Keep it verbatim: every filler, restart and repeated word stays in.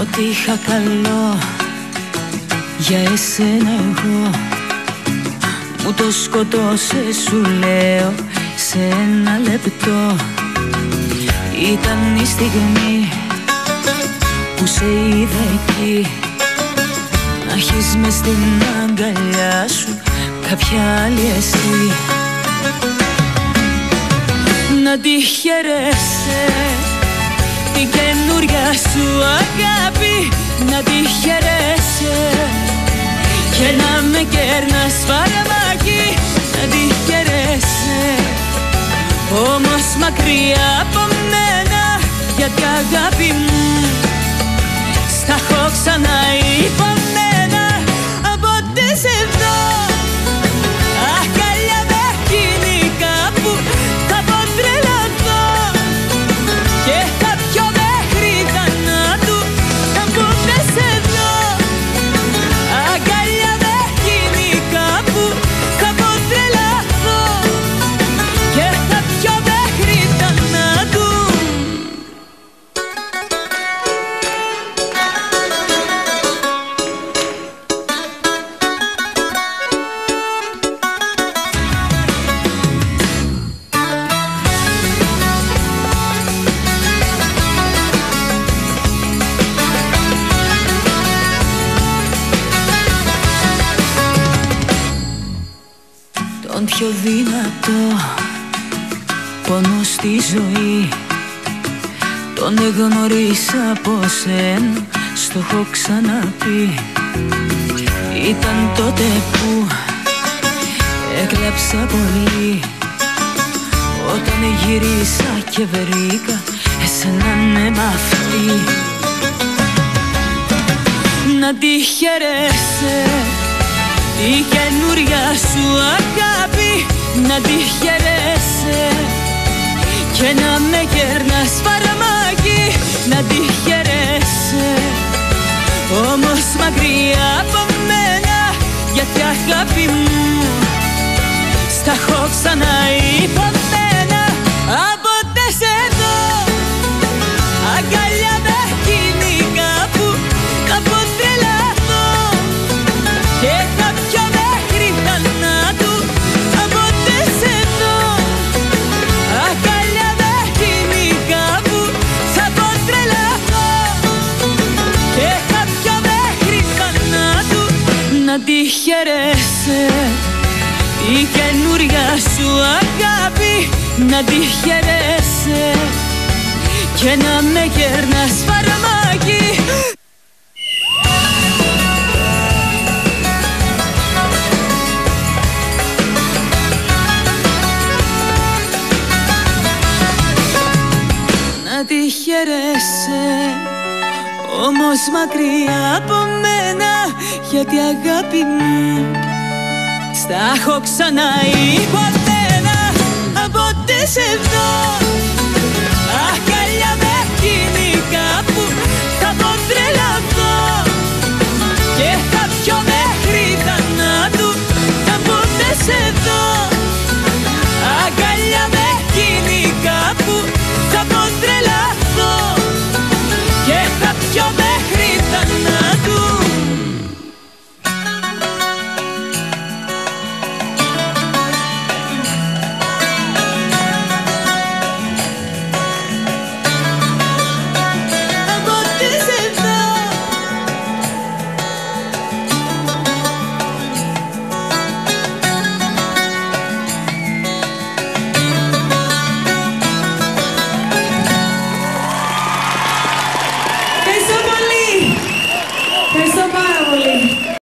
ό,τι είχα καλό για εσένα εγώ μου το σκοτώσες, σου λέω, σε ένα λεπτό. Ήταν η στιγμή που σε είδα εκεί, να έχεις μες στην αγκαλιά σου κάποια άλλη εσύ. Να τη χαιρέσαι την καινούρια σου αγάπη, να τη χαιρέσαι και να με κέρνας φαρμάκι, να τη χαιρέσαι. Όμως μακριά από μένα, γιατί αγάπη μου στα έχω ξαναυπομένα. Από ό,τι σε δω αγκαλιά με εκείνη κάπου θα πω τρελαθώ και θα πιω μέχρι θανάτου. Από ό,τι σε δω αγκαλιά με εκείνη κάπου θα πω τρελαθώ και θα πιω μέχρι θανάτου. Τον πιο δυνατό πόνο στη ζωή τον εγνωρίσα από σένα, στο έχω ξαναπεί. Ήταν τότε που έκλαψα πολύ, όταν γυρίσα και βρήκα εσένα ναι μ' αυτή. Να τη χαιρέσαι η καινούρια σου αγάπη, να τη χαιρέσαι και να με κέρνας φαρμάκι, να τη χαιρέσαι. Όμως μακριά από μένα, γιατί αγάπη μου στα έχω ξαναυπομένα. Από ό,τι σε δω αγκαλιά με εκείνη κάπου θα πω τρελαθώ και θα πιω μέχρι θανάτου. Από ό,τι σε δω αγκαλιά με εκείνη κάπου θα πω τρελαθώ και θα πιω μέχρι θανάτου. Να τη χαιρέσαι η καινούρια σου αγάπη, να τη χαιρέσαι και να με κέρνας φαρμάκι. Να τη χαιρέσαι, όμως μακριά από μένα, γιατί αγάπη μου στα έχω ξαναυπομένα. Από ό,τι σε δω